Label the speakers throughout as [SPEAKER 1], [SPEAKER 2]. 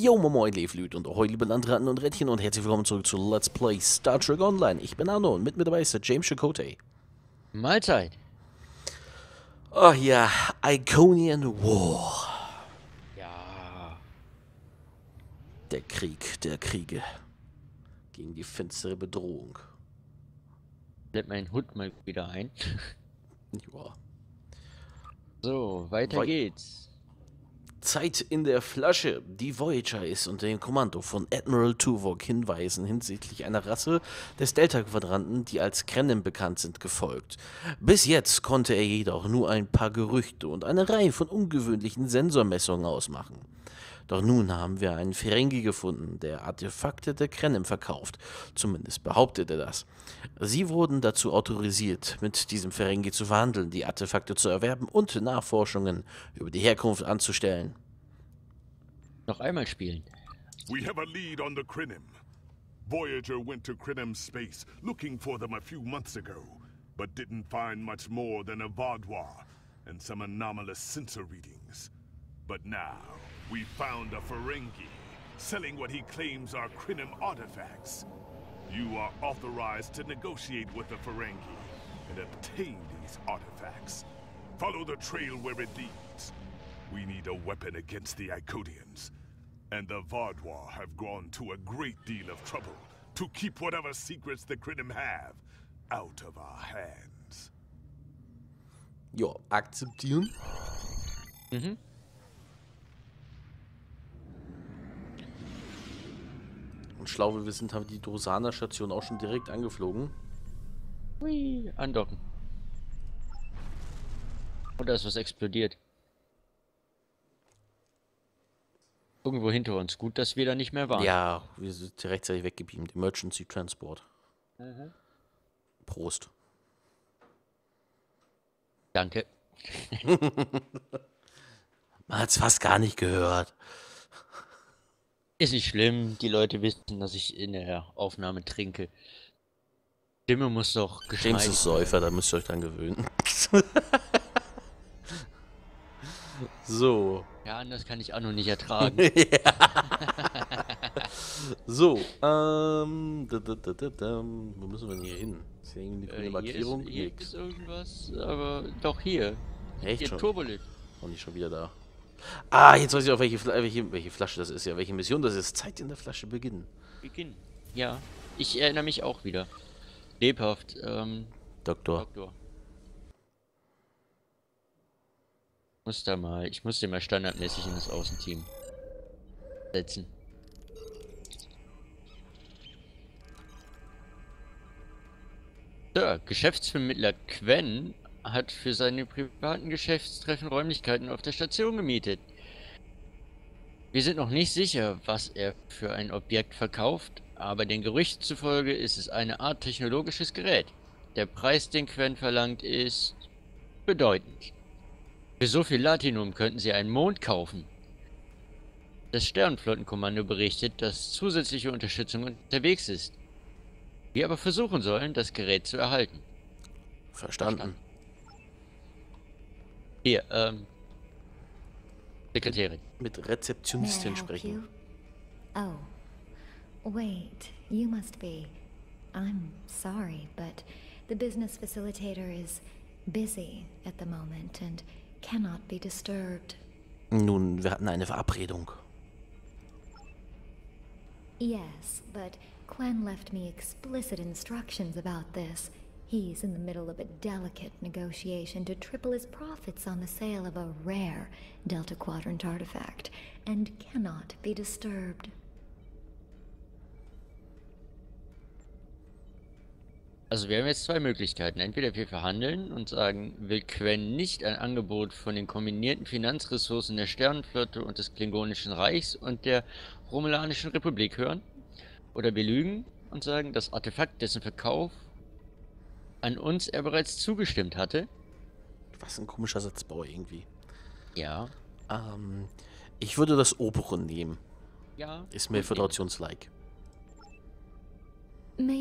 [SPEAKER 1] Yo, moin, Leaflüt und ahoi, liebe Landratten und Rädchen und herzlich willkommen zurück zu Let's Play Star Trek Online. Ich bin Arno und mit mir dabei ist der James Chakotay.
[SPEAKER 2] Mahlzeit.
[SPEAKER 1] Ach ja, Iconian War.
[SPEAKER 2] Ja.
[SPEAKER 1] Der Krieg der Kriege. Gegen die finstere Bedrohung.
[SPEAKER 2] Blend meinen Hut mal wieder ein.
[SPEAKER 1] Ja.
[SPEAKER 2] So, weiter geht's.
[SPEAKER 1] Zeit in der Flasche. Die Voyager ist unter dem Kommando von Admiral Tuvok Hinweisen hinsichtlich einer Rasse des Delta-Quadranten, die als Krenim bekannt sind, gefolgt. Bis jetzt konnte er jedoch nur ein paar Gerüchte und eine Reihe von ungewöhnlichen Sensormessungen ausmachen. Doch nun haben wir einen Ferengi gefunden, der Artefakte der Krenim verkauft. Zumindest behauptet er das. Sie wurden dazu autorisiert, mit diesem Ferengi zu verhandeln, die Artefakte zu erwerben und Nachforschungen über die Herkunft anzustellen.
[SPEAKER 2] Noch einmal spielen.
[SPEAKER 3] We have a lead on the Krenim. Voyager went to Krenim space looking for them a few months ago, but didn't find much more than a Vaadwaur and some anomalous sensor readings. But now, we found a Ferengi selling what he claims are Krenim artifacts. You are authorized to negotiate with the Ferengi and obtain these artifacts. Follow the trail where it leads. We need a weapon against the Icodians. And the Vaadwaur have gone to a great deal of trouble to keep whatever secrets the Krenim have out of our hands.
[SPEAKER 1] Ja, akzeptieren.
[SPEAKER 2] Mhm.
[SPEAKER 1] Und schlau wie wir sind, haben die Dosana-Station auch schon direkt angeflogen.
[SPEAKER 2] Hui, andocken. Und da ist was explodiert. Irgendwo hinter uns. Gut, dass wir da nicht mehr waren.
[SPEAKER 1] Ja, wir sind rechtzeitig weggebeamt. Emergency Transport.
[SPEAKER 2] Mhm.
[SPEAKER 1] Prost.
[SPEAKER 2] Danke.
[SPEAKER 1] Man hat's fast gar nicht gehört.
[SPEAKER 2] Ist nicht schlimm. Die Leute wissen, dass ich in der Aufnahme trinke. Stimme muss doch
[SPEAKER 1] James
[SPEAKER 2] geschmeidig
[SPEAKER 1] ist Säufer, da müsst ihr euch dran gewöhnen. So.
[SPEAKER 2] Ja, anders kann ich auch noch nicht ertragen.
[SPEAKER 1] So, wo müssen wir denn hier hin? Ist hier irgendwie eine Markierung?
[SPEAKER 2] Hier
[SPEAKER 1] Nix.
[SPEAKER 2] ist irgendwas, aber doch hier.
[SPEAKER 1] Echt
[SPEAKER 2] Hier,
[SPEAKER 1] schon?
[SPEAKER 2] Turbolift.
[SPEAKER 1] Und nicht schon wieder da. Ah, jetzt weiß ich auch, welche Flasche das ist, ja, welche Mission das ist. Zeit in der Flasche beginnen.
[SPEAKER 2] Beginnen. Ja, ich erinnere mich auch wieder. Lebhaft,
[SPEAKER 1] Doktor.
[SPEAKER 2] Doktor. Ich muss den mal standardmäßig in das Außenteam setzen. So, Geschäftsvermittler Quen hat für seine privaten Geschäftstreffen Räumlichkeiten auf der Station gemietet. Wir sind noch nicht sicher, was er für ein Objekt verkauft, aber den Gerüchten zufolge ist es eine Art technologisches Gerät. Der Preis, den Quen verlangt, ist bedeutend. Für so viel Latinum könnten sie einen Mond kaufen. Das Sternenflottenkommando berichtet, dass zusätzliche Unterstützung unterwegs ist. Wir aber versuchen sollen, das Gerät zu erhalten.
[SPEAKER 1] Verstanden.
[SPEAKER 2] Hier, Sekretärin.
[SPEAKER 1] Mit
[SPEAKER 4] May I
[SPEAKER 1] Rezeptionistin
[SPEAKER 4] help
[SPEAKER 1] sprechen.
[SPEAKER 4] you? Oh, wait, you must be. I'm sorry, but the business facilitator is busy at the moment and cannot be disturbed.
[SPEAKER 1] Nun, wir hatten eine Verabredung.
[SPEAKER 4] Yes, but Quen left me explicit instructions about this. He's in the middle of a delicate negotiation to triple his profits on the sale of a rare Delta Quadrant artifact and cannot be disturbed.
[SPEAKER 2] Also wir haben jetzt zwei Möglichkeiten. Entweder wir verhandeln und sagen, will Quen nicht ein Angebot von den kombinierten Finanzressourcen der Sternenflotte und des Klingonischen Reichs und der Romulanischen Republik hören. Oder wir lügen und sagen, das Artefakt, dessen Verkauf an uns er bereits zugestimmt hatte.
[SPEAKER 1] Was ein komischer Satzbau irgendwie.
[SPEAKER 2] Ja.
[SPEAKER 1] Ich würde das obere nehmen.
[SPEAKER 2] Ja.
[SPEAKER 1] Ist mehr
[SPEAKER 2] gut,
[SPEAKER 1] föderationslike.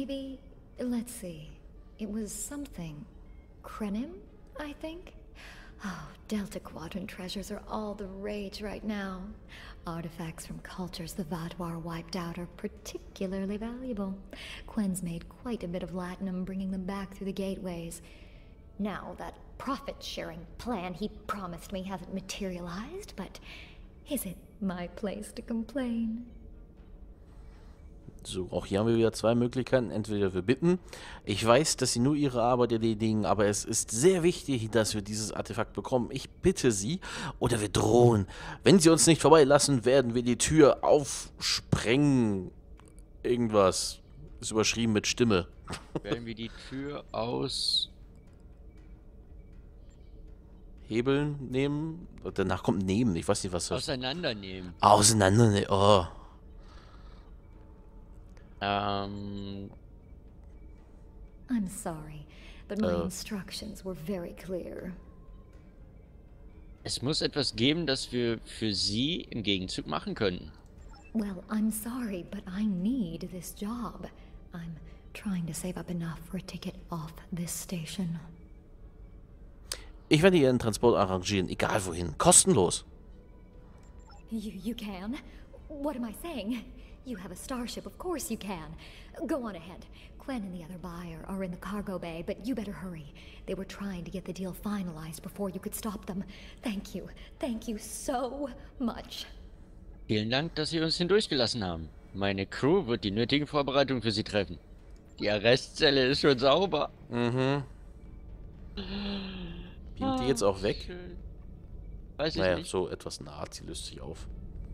[SPEAKER 4] Maybe, let's see, it was something. Krenim, I think? Oh, Delta Quadrant treasures are all the rage right now. Artifacts from cultures the Vaadwaur wiped out are particularly valuable. Quen's made quite a bit of latinum bringing them back through the gateways. Now, that profit-sharing plan he promised me hasn't materialized, but is it my place to complain?
[SPEAKER 1] So, auch hier haben wir wieder zwei Möglichkeiten. Entweder wir bitten. Ich weiß, dass Sie nur Ihre Arbeit erledigen, aber es ist sehr wichtig, dass wir dieses Artefakt bekommen. Ich bitte Sie. Oder wir drohen. Wenn Sie uns nicht vorbeilassen, werden wir die Tür aufsprengen. Irgendwas. Ist überschrieben mit Stimme.
[SPEAKER 2] Werden wir die Tür aus...
[SPEAKER 1] Hebeln nehmen? Danach kommt nehmen. Ich weiß nicht, was das...
[SPEAKER 2] Auseinandernehmen.
[SPEAKER 1] Auseinandernehmen. Oh.
[SPEAKER 4] I'm sorry, but my instructions were very clear.
[SPEAKER 2] Es muss etwas geben, das wir für Sie im Gegenzug machen können.
[SPEAKER 4] Well, I'm sorry, but I need this job. I'm trying to save up enough for a ticket off this station.
[SPEAKER 1] Ich werde Ihren Transport arrangieren, egal wohin. Kostenlos.
[SPEAKER 4] You can? What am I saying? You have a starship, of course you can. Go on ahead. Quen and the other buyer are in the cargo bay, but you better hurry. They were trying to get the deal finalized before you could stop them. Thank you. Thank you so much.
[SPEAKER 2] Vielen Dank, dass Sie uns hindurchgelassen haben. Meine Crew wird die nötigen Vorbereitungen für Sie treffen. Die Arrestzelle ist schon sauber.
[SPEAKER 1] Mhm. Beamt die jetzt auch weg?
[SPEAKER 2] Schön. Weiß ich
[SPEAKER 1] Naja,
[SPEAKER 2] nicht.
[SPEAKER 1] so etwas naht, sie löst sich auf.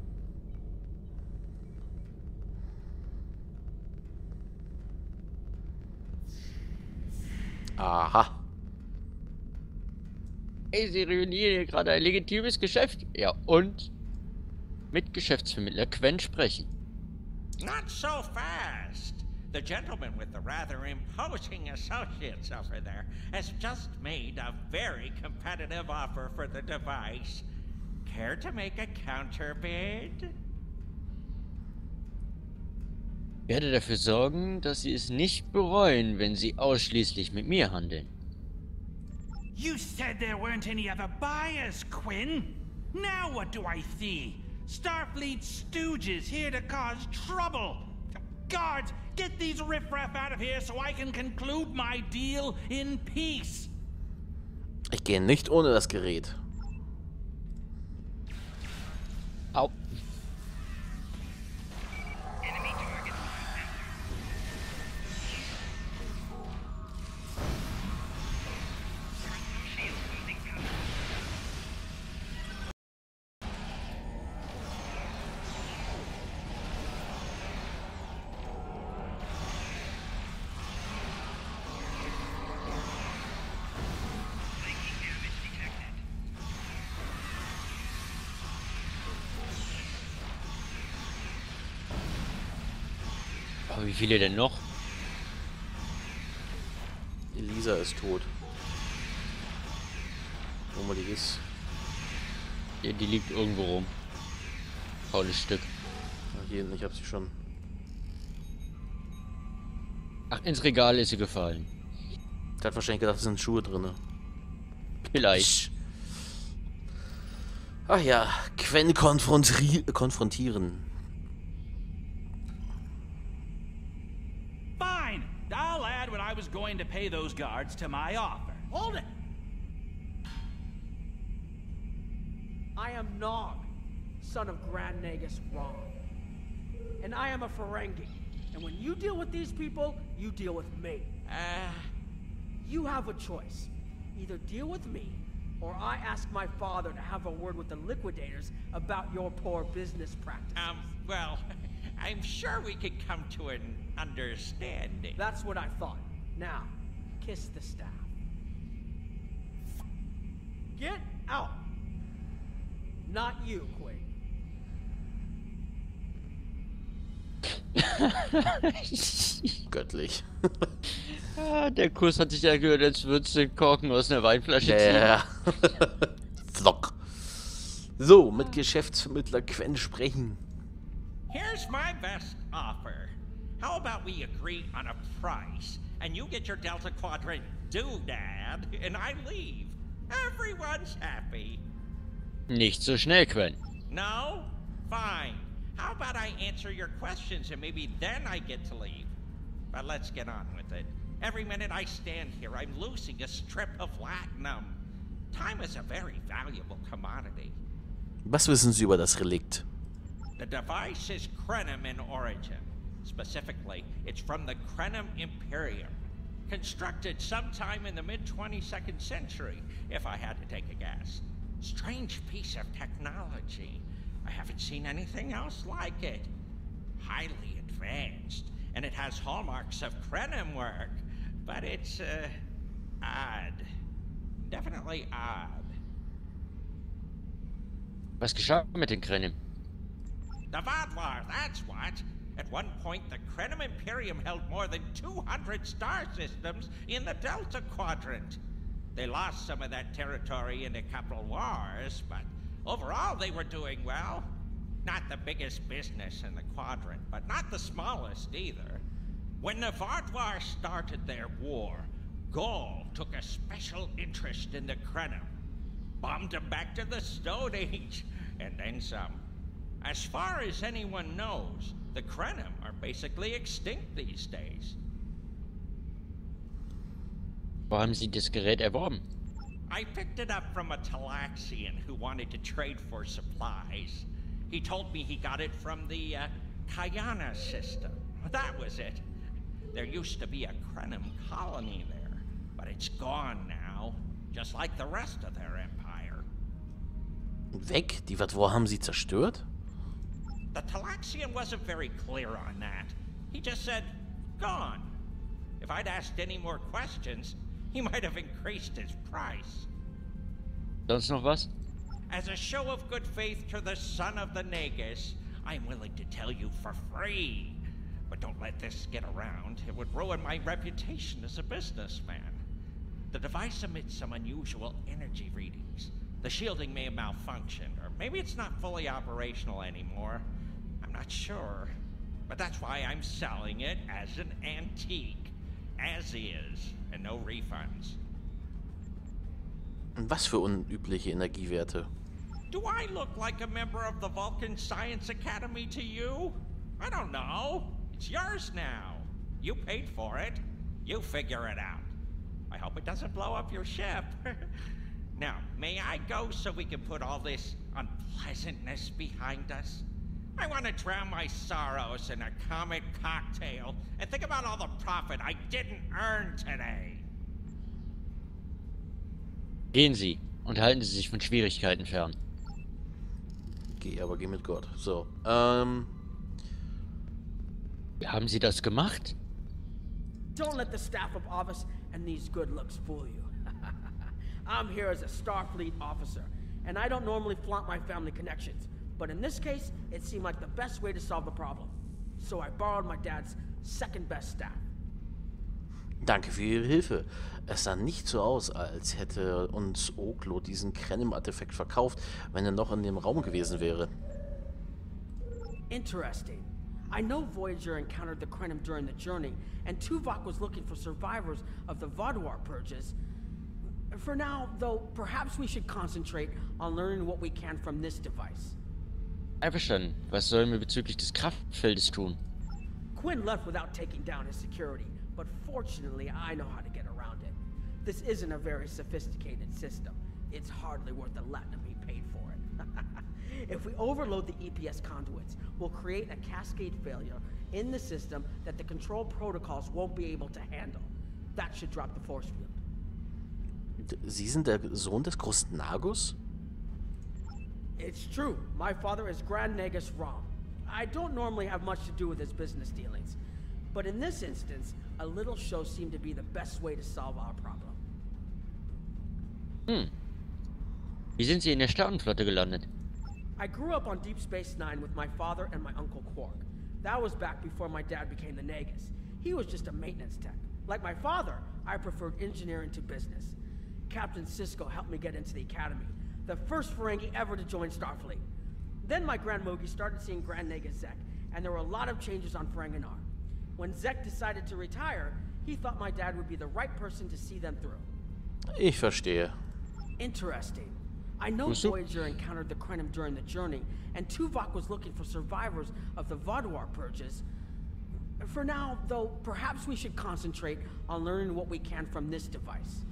[SPEAKER 1] Aha.
[SPEAKER 2] Ey, Sie ruinieren hier gerade ein legitimes Geschäft. Ja, und mit Geschäftsvermittler Quen sprechen.
[SPEAKER 5] Not so fast. The gentleman with the rather imposing associates over there has just made a very competitive offer for the device. Care to make a counterbid?
[SPEAKER 2] Ich werde dafür sorgen, dass Sie es nicht bereuen, wenn Sie ausschließlich mit mir handeln.
[SPEAKER 6] You said there weren't any other buyers, Quen. Now what do I see? Starfleet stooges here to cause trouble. Guards, get these riffraff out of here so I can conclude my deal in peace.
[SPEAKER 1] Ich gehe nicht ohne das Gerät.
[SPEAKER 2] Au. Aber wie viele denn noch?
[SPEAKER 1] Elisa ist tot. Wo mal die ist.
[SPEAKER 2] Ja, die liegt irgendwo rum. Faules Stück.
[SPEAKER 1] Ah, hier hinten, ich hab sie schon.
[SPEAKER 2] Ach, ins Regal ist sie gefallen.
[SPEAKER 1] Der hat wahrscheinlich gedacht, es sind Schuhe drin.
[SPEAKER 2] Vielleicht.
[SPEAKER 1] Ach ja, Quen konfrontieren.
[SPEAKER 6] Fine. I'll add what I was going to pay those guards to my offer. Hold it.
[SPEAKER 7] I am Nog, son of Grand Nagus Ron. And I am a Ferengi. And when you deal with these people, you deal with me. You have a choice. Either deal with me, or I ask my father to have a word with the liquidators about your poor business practices.
[SPEAKER 5] Well, I'm sure we could come to an understanding.
[SPEAKER 7] That's what I thought. Now, kiss the staff. Get out! Not you, Queen.
[SPEAKER 1] Göttlich.
[SPEAKER 2] Ah, der Kuss hat sich ja gehört, als würdest du Korken aus einer Weinflasche ziehen.
[SPEAKER 1] Ja. Flock. So, mit Geschäftsvermittler Quen sprechen.
[SPEAKER 5] Here's my best offer. How about we agree on a price, and you get your Delta Quadrant doodad, and I leave? Everyone's happy.
[SPEAKER 2] Nicht so schnell, Quen.
[SPEAKER 5] No? Fine. How about I answer your questions and maybe then I get to leave? But let's get on with it. Every minute I stand here, I'm losing a strip of latinum. Time is a very valuable commodity.
[SPEAKER 1] Was wissen Sie über das Relikt?
[SPEAKER 5] The device is Krenim in origin. Specifically, it's from the Krenim Imperium. Constructed sometime in the mid-22nd century, if I had to take a guess. Strange piece of technology. I haven't seen anything else like it. Highly advanced, and it has hallmarks of Krenim work. But it's, odd. Definitely odd.
[SPEAKER 2] Was geschah mit den Krenim?
[SPEAKER 5] The Vaadwaur, that's what. At one point, the Krenim Imperium held more than 200 star systems in the Delta Quadrant. They lost some of that territory in a couple wars, but overall they were doing well. Not the biggest business in the quadrant, but not the smallest either. When the Vaadwaur started their war, Gaul took a special interest in the Krenim. Bombed them back to the Stone Age, and then some. As far as anyone knows, the Krenim are basically extinct these days.
[SPEAKER 2] Wo haben Sie das Gerät erworben?
[SPEAKER 5] I picked it up from a Talaxian who wanted to trade for supplies. He told me he got it from the Kayana system. That was it. There used to be a Krenim colony there, but it's gone now, just like the rest of their empire.
[SPEAKER 1] Weg? Die Vaadwaur haben Sie zerstört?
[SPEAKER 5] The Talaxian wasn't very clear on that. He just said, gone. If I'd asked any more questions, he might have increased his price.
[SPEAKER 2] Sonst noch was?
[SPEAKER 5] As a show of good faith to the son of the Nagus, I'm willing to tell you for free. But don't let this get around. It would ruin my reputation as a businessman. The device emits some unusual energy readings. The shielding may have malfunctioned, or maybe it's not fully operational anymore. I'm not sure. But that's why I'm selling it as an antique. As is, and no refunds.
[SPEAKER 1] Was für unübliche Energiewerte?
[SPEAKER 5] Do I look like a member of the Vulcan Science Academy to you? I don't know. It's yours now. You paid for it. You figure it out. I hope it doesn't blow up your ship. Now, may I go so we can put all this unpleasantness behind us? I want to drown my sorrows in a comet cocktail and think about all the profit I didn't earn today.
[SPEAKER 2] Gehen Sie und halten Sie sich von Schwierigkeiten fern.
[SPEAKER 1] Geh mit Gott. So,
[SPEAKER 2] Wie haben Sie das gemacht?
[SPEAKER 7] Don't let the staff of office and these good looks fool you. I'm here as a Starfleet officer, and I don't normally flaunt my family connections. But in this case, it seemed like the best way to solve the problem. So I borrowed my dad's second best staff.
[SPEAKER 1] danke für Ihre Hilfe. Es sah nicht so aus, als hätte uns Oklo diesen Krenim-Artefakt verkauft, wenn er noch in dem Raum gewesen wäre.
[SPEAKER 7] Interesting. I know Voyager encountered the Krenim during the journey, and Tuvok was looking for survivors of the Vaadwaur purges. For now, though, perhaps we should concentrate on learning what we can from this device.
[SPEAKER 2] Einverstanden. Was sollen wir bezüglich des Kraftfeldes tun?
[SPEAKER 7] Quinn left without taking down his security, but fortunately I know how to get around it. This isn't a very sophisticated system. It's hardly worth the latinum he paid for it. If we overload the EPS conduits, we'll create a cascade failure in the system that the control protocols won't be able to handle. That should drop the force field.
[SPEAKER 1] Sie sind der Sohn des großen Nagus?
[SPEAKER 7] It's true. My father is Grand Nagus Rom. I don't normally have much to do with his business dealings, but in this instance, a little show seemed to be the best way to solve our problem.
[SPEAKER 2] Wie sind Sie in der Sternenflotte gelandet?
[SPEAKER 7] I grew up on Deep Space Nine with my father and my uncle Quark. That was back before my dad became the Nagus. He was just a maintenance tech. Like my father, I preferred engineering to business. Captain Sisko helped me get into the academy, the first Ferengi ever to join Starfleet. Then my Grand Mogi started seeing Grand Nagus Zek, and there were a lot of changes on Ferenginar. When Zek decided to retire, he thought my dad would be the right person to see them through.
[SPEAKER 1] Ich verstehe.
[SPEAKER 7] Interesting. I know Voyager encountered the Krenim during the journey, and Tuvok was looking for survivors of the Vaadwaur purges. For now, though, perhaps we should concentrate on learning what we can from this device.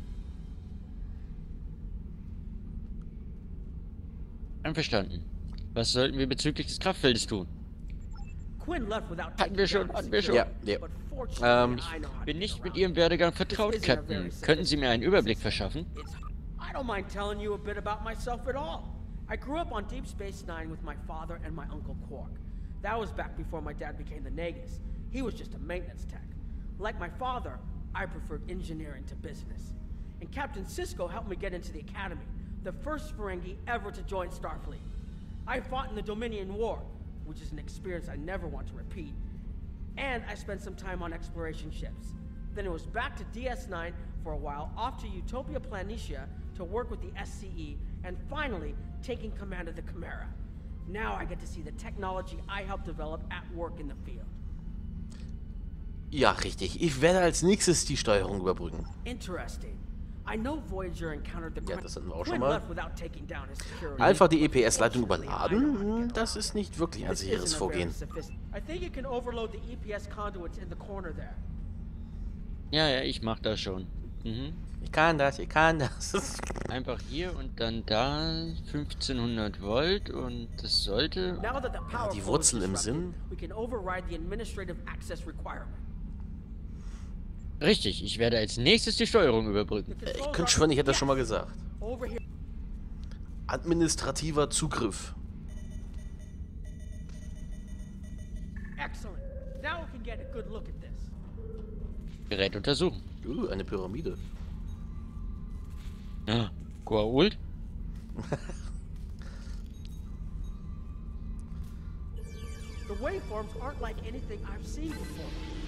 [SPEAKER 2] Einverstanden. Was sollten wir bezüglich des Kraftfeldes tun?
[SPEAKER 7] Quinn left without
[SPEAKER 2] Hatten wir schon.
[SPEAKER 1] Ja, ja.
[SPEAKER 2] Ich bin nicht mit Ihrem Werdegang vertraut, Captain. Könnten Sie mir einen Überblick verschaffen?
[SPEAKER 7] I don't mind telling you a bit about myself at all. I grew up on Deep Space Nine with my father and my uncle Quark. That was back before my dad became the Nagus. He was just a maintenance tech. Like my father, I preferred engineering to business. And Captain Sisko helped me get into the Academy, the first Ferengi ever to join Starfleet. I fought in the Dominion War, which is an experience I never want to repeat. And I spent some time on exploration ships. Then it was back to DS9 for a while, off to Utopia Planitia to work with the SCE, and finally taking command of the Chimera. Now I get to see the technology I helped develop at work in the field.
[SPEAKER 1] Ja, richtig. Ich werde als nächstes die Steuerung überbrücken.
[SPEAKER 7] Interesting. I know Voyager encountered the
[SPEAKER 1] Ja, das hatten wir auch
[SPEAKER 7] Quinn
[SPEAKER 1] schon mal.
[SPEAKER 7] left without taking down his security.
[SPEAKER 1] Einfach die EPS-Leitung überladen? Das ist nicht wirklich ein sicheres Vorgehen.
[SPEAKER 7] I think you can overload the EPS conduits in the corner there.
[SPEAKER 2] Ja, ich mach das schon. Mhm.
[SPEAKER 1] Ich kann das.
[SPEAKER 2] Einfach hier und dann da 1500 Volt und das sollte...
[SPEAKER 7] Now that the power
[SPEAKER 1] die
[SPEAKER 7] flow is
[SPEAKER 1] Wurzel im
[SPEAKER 7] disrupted,
[SPEAKER 1] Sinn.
[SPEAKER 7] we can override the administrative access requirement.
[SPEAKER 2] Richtig, ich werde als nächstes die Steuerung überbrücken.
[SPEAKER 1] Ich könnte schwören, ich hätte das schon mal gesagt.
[SPEAKER 7] Over here.
[SPEAKER 1] Administrativer Zugriff.
[SPEAKER 7] Excellent. Now we can get a good look at this.
[SPEAKER 2] Gerät untersuchen.
[SPEAKER 1] Eine Pyramide.
[SPEAKER 2] Ah, Goa'uld?
[SPEAKER 7] The waveforms aren't like anything I've seen before.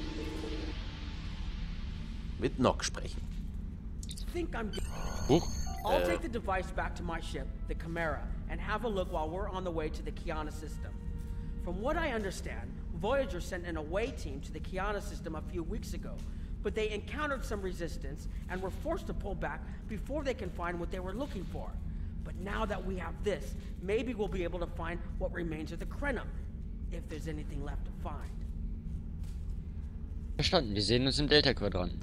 [SPEAKER 1] Mit Nock sprechen.
[SPEAKER 7] Think I'm.
[SPEAKER 2] Huch.
[SPEAKER 7] I'll take the device back to my ship, the Chimera, and have a look while we're on the way to the Kiana system. From what I understand, Voyager sent an away team to the Kiana system a few weeks ago, but they encountered some resistance and were forced to pull back before they can find what they were looking for. But now that we have this, maybe we'll be able to find what remains of the Krenim, if there's anything left to find.
[SPEAKER 2] Verstanden, wir sehen uns im Delta-Quadranten.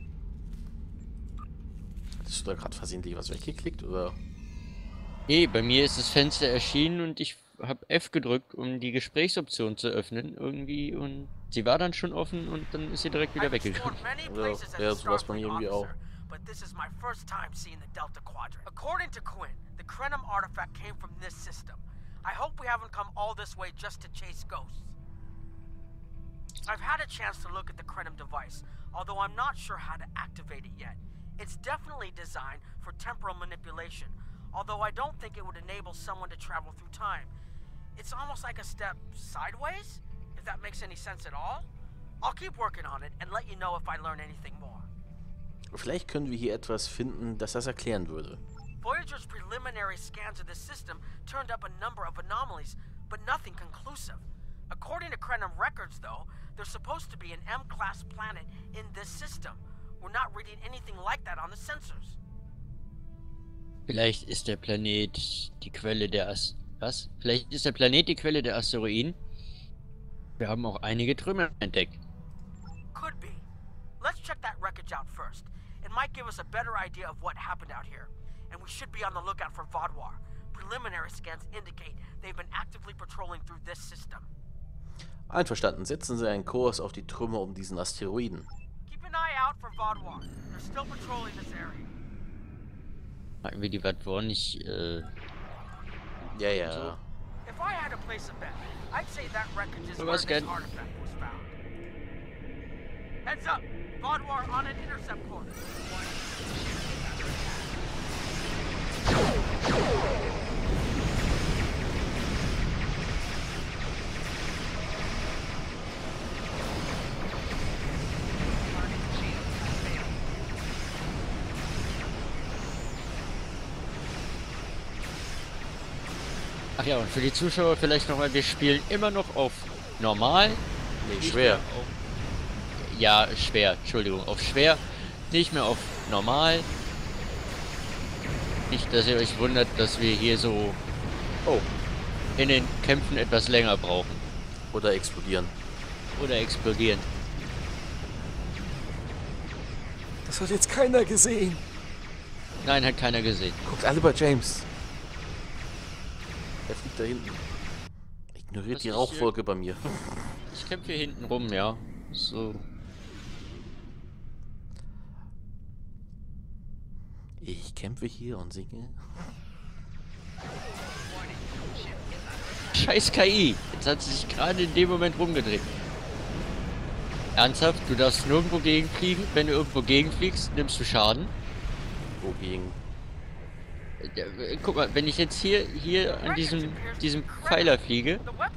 [SPEAKER 1] Hast du da gerade versehentlich was weggeklickt, oder?
[SPEAKER 2] Nee, bei mir ist das Fenster erschienen und ich habe F gedrückt, um die Gesprächsoption zu öffnen irgendwie und sie war dann schon offen und dann ist sie direkt wieder weggegangen.
[SPEAKER 1] Ja, sowas bei mir irgendwie auch.
[SPEAKER 7] But this is my first time seeing the Delta Quadrant. According to Quinn, the Krenim artifact came from this system. I hope we haven't come all this way just to chase ghosts. I've had a chance to look at the Krenim device, although I'm not sure how to activate it yet. It's definitely designed for temporal manipulation, although I don't think it would enable someone to travel through time. It's almost like a step sideways, if that makes any sense at all. I'll keep working on it and let you know if I learn anything more.
[SPEAKER 1] Vielleicht können wir hier etwas finden, das das erklären würde.
[SPEAKER 7] Voyager's preliminary scans of the system turned up a number of anomalies, but nothing conclusive. According to Krenim records, though, there's supposed to be an M-class planet in this system. We're not reading anything like that on the sensors.
[SPEAKER 2] Vielleicht ist der Planet die Quelle der Was? Vielleicht ist der Planet die Quelle der Asteroiden? Wir haben auch einige Trümmer entdeckt.
[SPEAKER 7] Could be. Let's check that wreckage out first. It might give us a better idea of what happened out here. And we should be on the lookout for Vaadwaur. Preliminary scans indicate they've been actively patrolling through this system.
[SPEAKER 1] Einverstanden, setzen Sie einen Kurs auf die Trümmer um diesen Asteroiden.
[SPEAKER 7] Keep an eye out for Vaadwaur. They're still patrolling this area.
[SPEAKER 2] Hatten wir die Vaadwaur nicht,
[SPEAKER 1] Ja.
[SPEAKER 7] If I had to place a bet, I'd say that wreckage is
[SPEAKER 2] So
[SPEAKER 7] where
[SPEAKER 2] was
[SPEAKER 7] this
[SPEAKER 2] good.
[SPEAKER 7] artifact was found. Heads up! Vaadwaur on an intercept course.
[SPEAKER 2] Ach ja, und für die Zuschauer vielleicht nochmal, wir spielen immer noch auf normal.
[SPEAKER 1] Nee,
[SPEAKER 2] Nicht
[SPEAKER 1] schwer.
[SPEAKER 2] mehr auf, ja, schwer, Entschuldigung, auf schwer, nicht mehr auf normal. Nicht, dass ihr euch wundert, dass wir hier so in den Kämpfen etwas länger brauchen.
[SPEAKER 1] Oder explodieren.
[SPEAKER 2] Oder explodieren.
[SPEAKER 1] Das hat jetzt keiner gesehen.
[SPEAKER 2] Nein, hat keiner gesehen.
[SPEAKER 1] Guckt alle bei James. Er fliegt da hinten. Ignoriert
[SPEAKER 2] Was
[SPEAKER 1] die
[SPEAKER 2] ist
[SPEAKER 1] Rauchwolke bei mir.
[SPEAKER 2] Ich kämpfe hier hinten rum, ja. So.
[SPEAKER 1] Ich kämpfe hier und singe.
[SPEAKER 2] Scheiß KI. Jetzt hat sie sich gerade in dem Moment rumgedreht. Ernsthaft? Du darfst nirgendwo gegenfliegen. Wenn du irgendwo gegenfliegst, nimmst du Schaden.
[SPEAKER 1] Wogegen?
[SPEAKER 2] Guck mal, wenn ich jetzt hier an diesem Pfeiler fliege,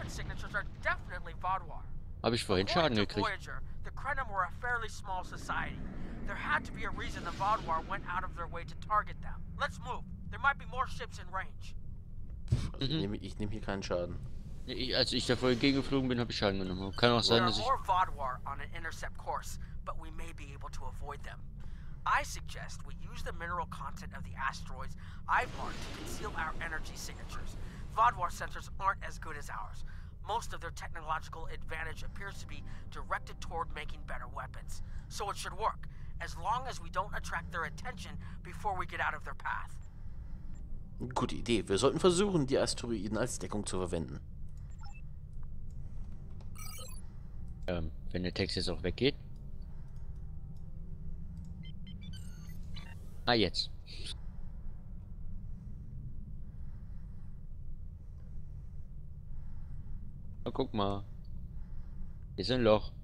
[SPEAKER 2] habe ich vorhin Schaden gekriegt.
[SPEAKER 7] The Krenim were a fairly small society. There had to be a reason the Vaadwaur went out of their way to target them. Let's move. There might be more ships in range.
[SPEAKER 1] Also ich nehme hier keinen Schaden.
[SPEAKER 2] Als ich da vorhin gegengeflogen bin, habe ich Schaden genommen. Kann auch sein, dass ich...
[SPEAKER 7] There are more Vaadwaur on an intercept course, but we may be able to avoid them. I suggest we use the mineral content of the asteroids I've marked to conceal our energy signatures. Vaadwaur sensors aren't as good as ours. Most of their technological advantage appears to be directed toward making better weapons. So it should work, as long as we don't attract their attention before we get out of their path.
[SPEAKER 1] Gute Idee. Wir sollten versuchen, die Asteroiden als Deckung zu verwenden.
[SPEAKER 2] Wenn der Text jetzt auch weggeht. Ah, jetzt. Na, guck mal. Hier ist ein Loch.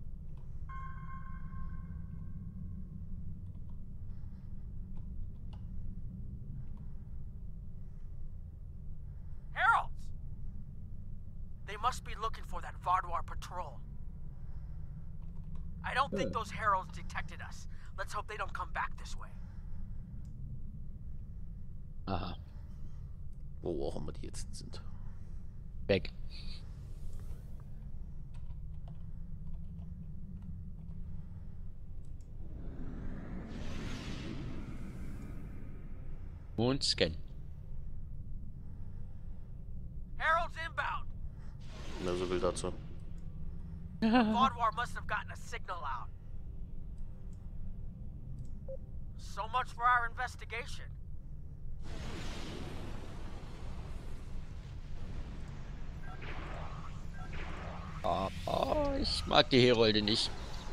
[SPEAKER 7] Heralds! They must be looking for that Vaadwaur patrol. I don't think those heralds detected us. Let's hope they don't come back this way.
[SPEAKER 2] Aha.
[SPEAKER 1] Wo auch immer die jetzt sind.
[SPEAKER 2] Weg. Und scan.
[SPEAKER 7] Heralds inbound!
[SPEAKER 1] Na, so viel dazu.
[SPEAKER 7] Vaadwaur must have gotten a signal out. So much for our investigation.
[SPEAKER 2] Oh, ich mag die Herolde nicht.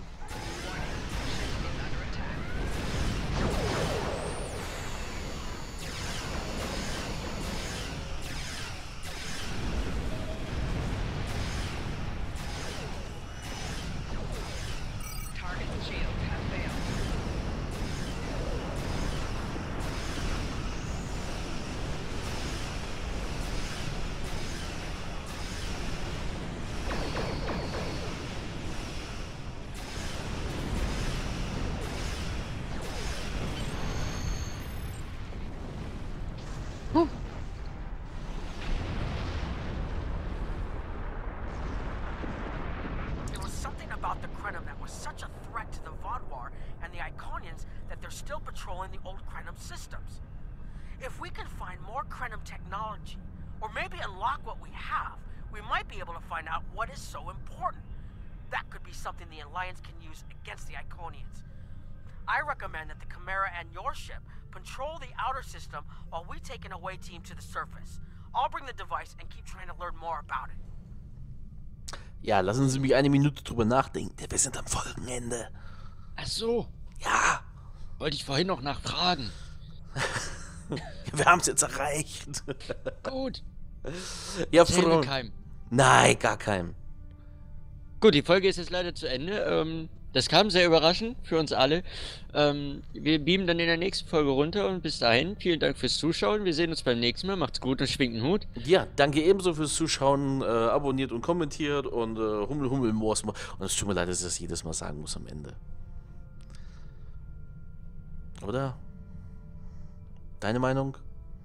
[SPEAKER 7] There was something about the Krenim that was such a threat to the Vaadwaur and the Iconians that they're still patrolling the old Krenim systems. If we can find more Krenim technology, or maybe unlock what we have, we might be able to find out what is so important. That could be something the Alliance can use against the Iconians. I recommend that the Chimera and your ship patrol the outer system while we take an away team to the surface. I'll bring the device and keep trying to learn more about it.
[SPEAKER 1] Ja, lassen Sie mich eine Minute drüber nachdenken. Wir sind am Folgenende.
[SPEAKER 2] Ach so.
[SPEAKER 1] Ja.
[SPEAKER 2] Wollte ich vorhin noch nachfragen.
[SPEAKER 1] Wir haben es jetzt erreicht.
[SPEAKER 2] Gut.
[SPEAKER 1] Ja,
[SPEAKER 2] Erzähl mir
[SPEAKER 1] Frau.
[SPEAKER 2] keinem.
[SPEAKER 1] Nein, gar keinem.
[SPEAKER 2] Gut, die Folge ist jetzt leider zu Ende. Das kam sehr überraschend für uns alle. Wir beamen dann in der nächsten Folge runter und bis dahin, vielen Dank fürs Zuschauen. Wir sehen uns beim nächsten Mal. Macht's gut und schwingt den Hut.
[SPEAKER 1] Ja, danke ebenso fürs Zuschauen. Abonniert und kommentiert und Hummel, Hummel, Moors. Und es tut mir leid, dass ich das jedes Mal sagen muss am Ende. Oder? Deine Meinung?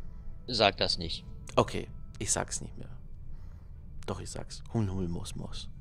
[SPEAKER 2] Sag das nicht.
[SPEAKER 1] Okay, ich sag's nicht mehr. Doch, ich sag's. Hummel, Hummel, Moors, Moors.